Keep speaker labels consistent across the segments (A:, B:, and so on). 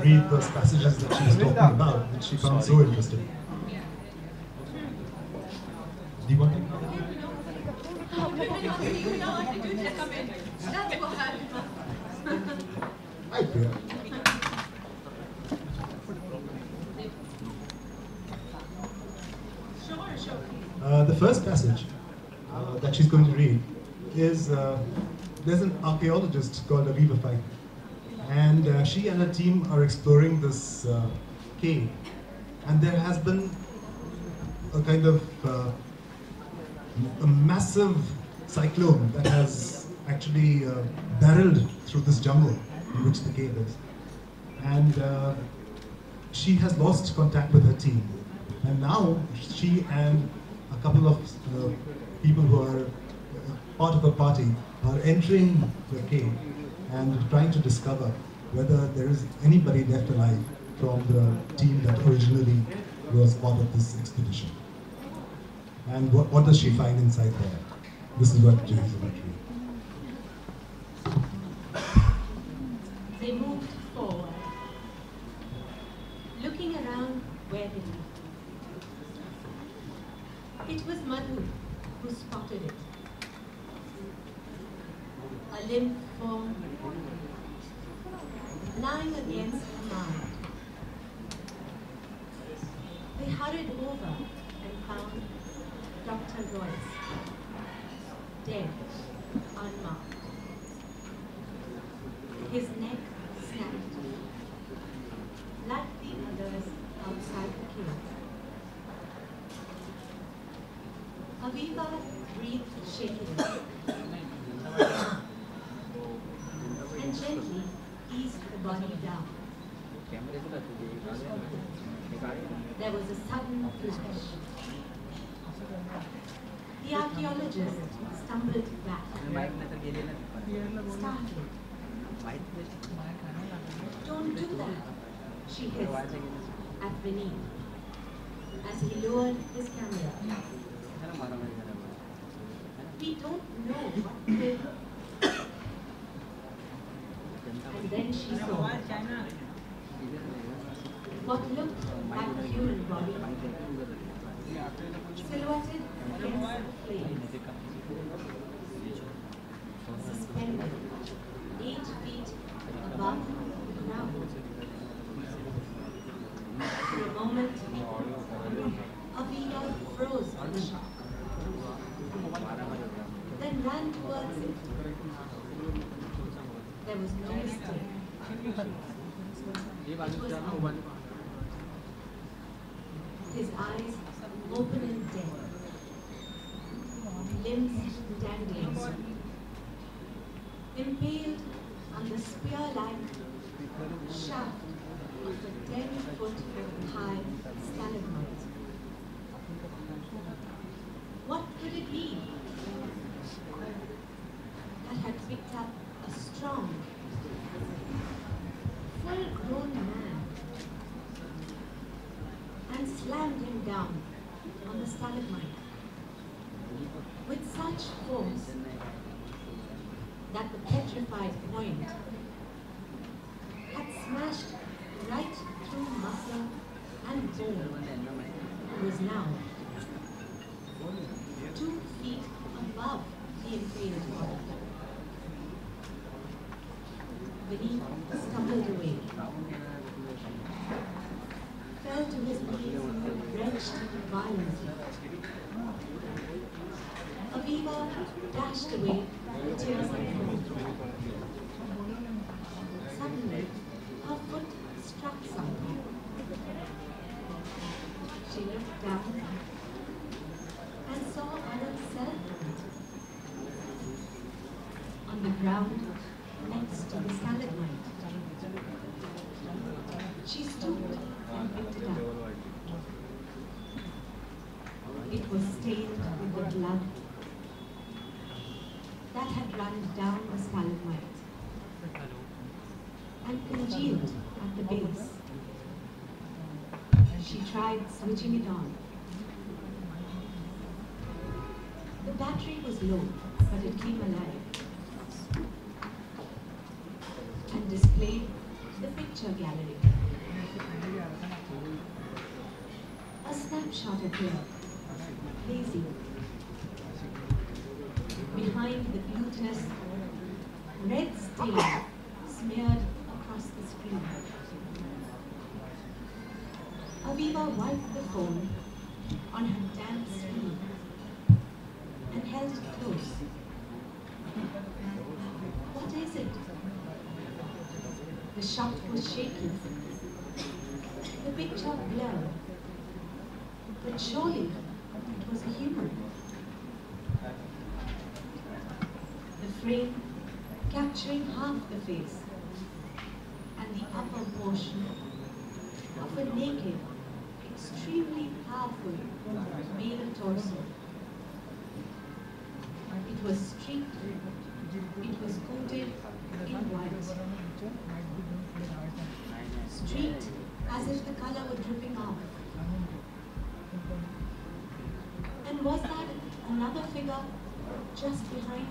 A: read those passages that she was talking about, which she found so interesting. Do you want to? Hi, Priya. The first passage that she's going to read is there's an archaeologist called Aviva Fyfe, and she and her team are exploring this cave, and there has been a kind of a massive cyclone that has actually barreled through this jungle in which the cave is, and she has lost contact with her team, and now she and a couple of people who are part of a party are entering the cave and trying to discover whether there is anybody left alive from the team that originally was part of this expedition. And what does she find inside there? This is what Jay is about to read.
B: They moved forward, looking around warily. It was Madhu who spotted it. A limp form lying against the mound. They hurried over and found Dr. Royce, dead, unmarked. His neck snapped, like the others outside the cave. Aviva breathed shakily and gently eased the body down. There was a sudden flash. The archaeologist stumbled back, startled. Don't do that, she hissed at Vinny as he lowered his camera. We don't know what will. And then she saw what looked like a human body, silhouetted against the flames, suspended 8 feet above the ground. For a moment, Aviva froze in shock, then ran towards it. There was no mistake. It was Aman. His eyes open and dead, limbs dangling, impaled on the spear-like shaft of a 10-foot-high stalagmite. What could it be that had picked up a strong, full-grown man and slammed him down on the stalagmite with such force that the petrified point had smashed right through muscle and bone, and was now 2 feet above the impaled body. Vinny stumbled away, fell to his knees, wrenched violently. Aviva dashed away the tears and flowed. Suddenly, her foot struck something. She looked down and saw Anand's cell on the ground next to the stalagmite. She stooped and picked it up. It was stained with the blood that had run down the stalagmite and congealed at the base. She tried switching it on. The battery was low, but it came alive and displayed the picture gallery. A snapshot appeared, hazy. Behind the glutinous red stain smeared across the screen. Aviva wiped the phone on her damp sleeve and held it close. What is it? The shot was shaky. The picture blurred. But surely it was a human. The frame capturing half the face and the upper portion of a naked, extremely powerful male torso. It was streaked, it was coated in white. Streaked as if the color were dripping off. And was that another figure just behind?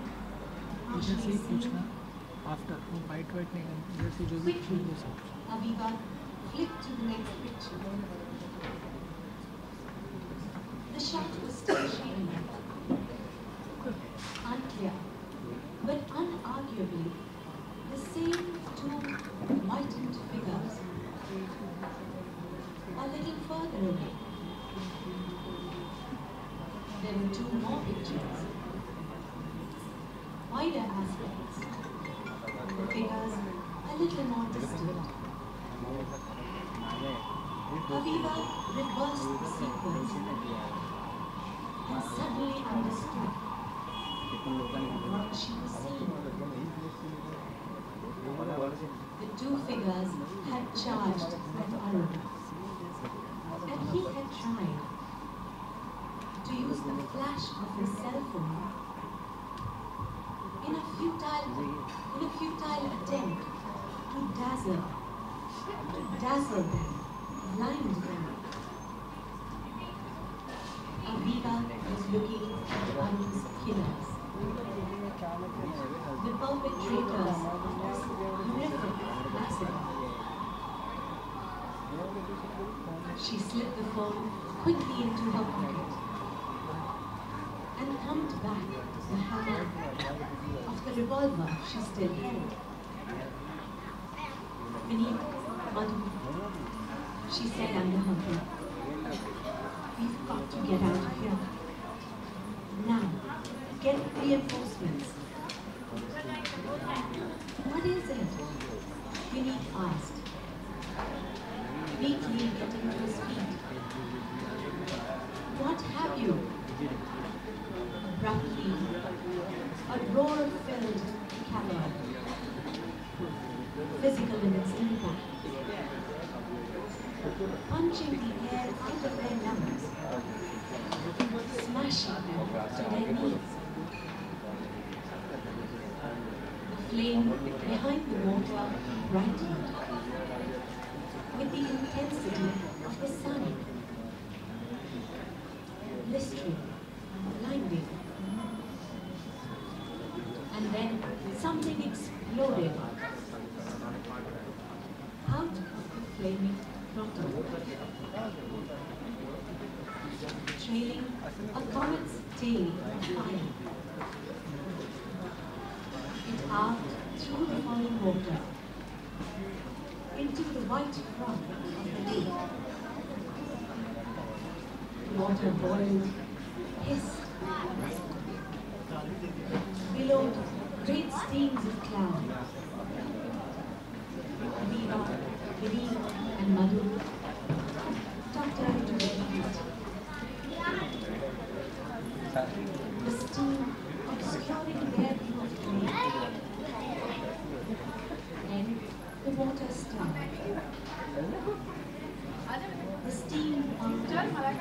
C: After white whitening and
B: quickly, Aviva flipped to the next picture. The shot was still shady, unclear, but unarguably the same two whitened figures. A little further away, there were two more pictures, wider aspects, the figures a little more distant. Aviva reversed the sequence and suddenly understood what she was seeing. The two figures had charged at Arun, and he had tried to use the flash of his cell phone in a futile attempt to dazzle them, blind them. Aviva was looking at Arun's killers, the perpetrators of this horrific massacre. She slipped the phone quickly into her pocket and thumped back the hammer of the revolver she still held. Vineet, Madhu, she said under her breath, we've got to get out of here. Now, get reinforcements. What is it? Vineet asked, weakly getting to his feet. What have you? Abruptly, a roar filled the cavern, physical in its impact, punching the air out of their lungs, smashing them to their knees. The flame behind the water brightened with the intensity of the sun, blistering, blinding. And then something exploded out of the flaming grotto, trailing a comet's tail of fire. It arced through the falling water into the white froth of the lake. Water boiled, hissed, billowed great streams of cloud. Aviva, Vineet, and Madhu tucked her into the heat. The steam obscuring their view of the lake. Then the water stirred. The steam mounted,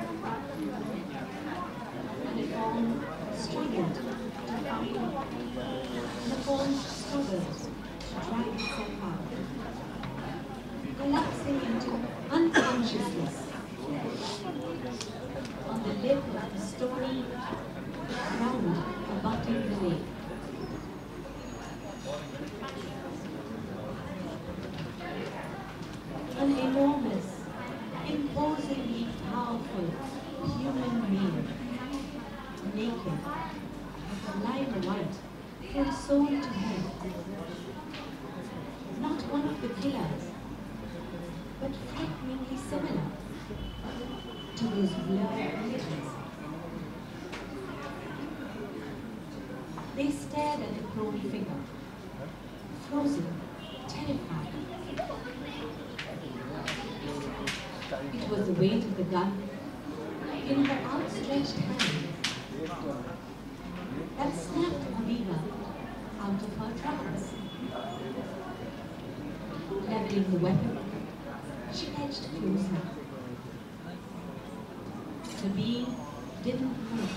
B: and the foam struggled to find. The foam struggled to drag itself out, collapsing into unconsciousness on the lip of the stony ground abutting the lake. naked, live white, from soul to head. Not one of the killers, but frighteningly similar to those blurred images. They stared at the prone figure, frozen, terrified. It was the weight of the gun in her outstretched hand that snapped Aviva out of her trance. Leveling the weapon, she edged closer. The beam didn't move.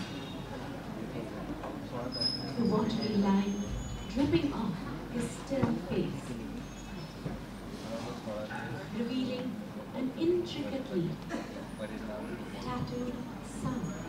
B: The watery line dripping off his still face, revealing an intricately tattooed sun.